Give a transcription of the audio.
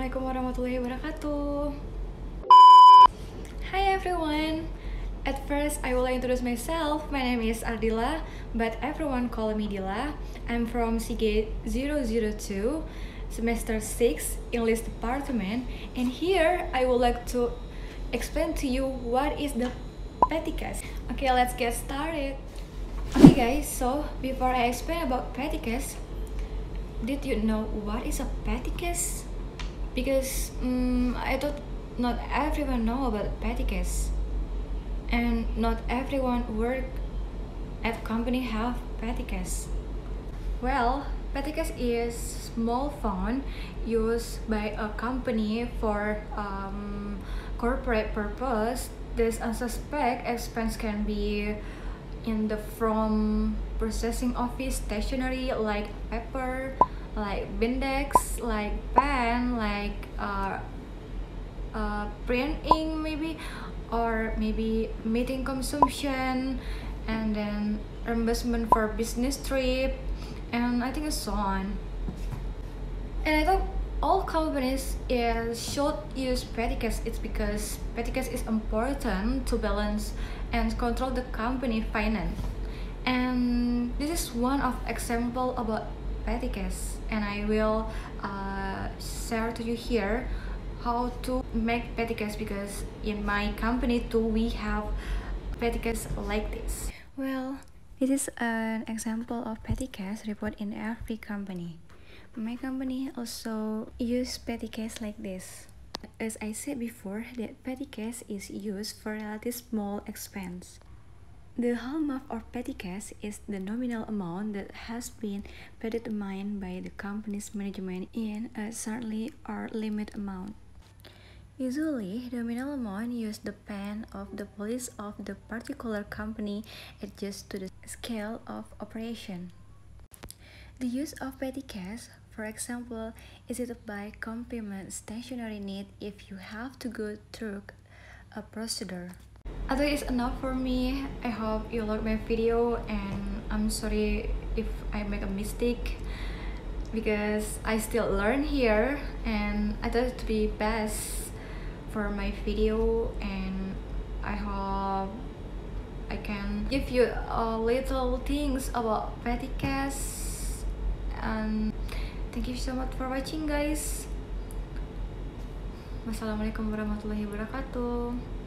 Assalamualaikum warahmatullahi wabarakatuh. Hi everyone. At first, I will introduce myself. My name is Ardila, but everyone call me Dila. I'm from Seagate 002, semester 6, English department. And here, I would like to explain to you what is the petty cash. Okay, let's get started. Okay guys, so before I explain about petty cash, did you know what is a petty cash? Because I thought not everyone know about petty cash, and not everyone work at company have petty cash. Well, petty cash is small fund used by a company for corporate purpose. This unsuspect expense can be in the from processing office stationery like paper, like Bindex, like pen, like print ink maybe, or maybe meeting consumption, and then reimbursement for business trip, and I think so on. And I thought all companies should use petty cash. It's because petty cash is important to balance and control the company finance. And this is one of example about petty cash, and I will share to you here how to make petty cash, because in my company too we have petty cash like this. Well, this is an example of petty cash report in every company. My company also use petty cash like this. As I said before, that petty cash is used for relatively small expense. The hallmark of petty cash is the nominal amount that has been predetermined by the company's management in a certain or limit amount. Usually, the nominal amount used depends on the policy of the particular company adjusted to the scale of operation. The use of petty cash, for example, is to buy complement stationery need if you have to go through a procedure. I think it's enough for me. I hope you like my video, and I'm sorry if I make a mistake, because I still learn here, and I thought it to be best for my video, and I hope I can give you a little things about petty cash. And thank you so much for watching guys. Wassalamualaikum warahmatullahi wabarakatuh.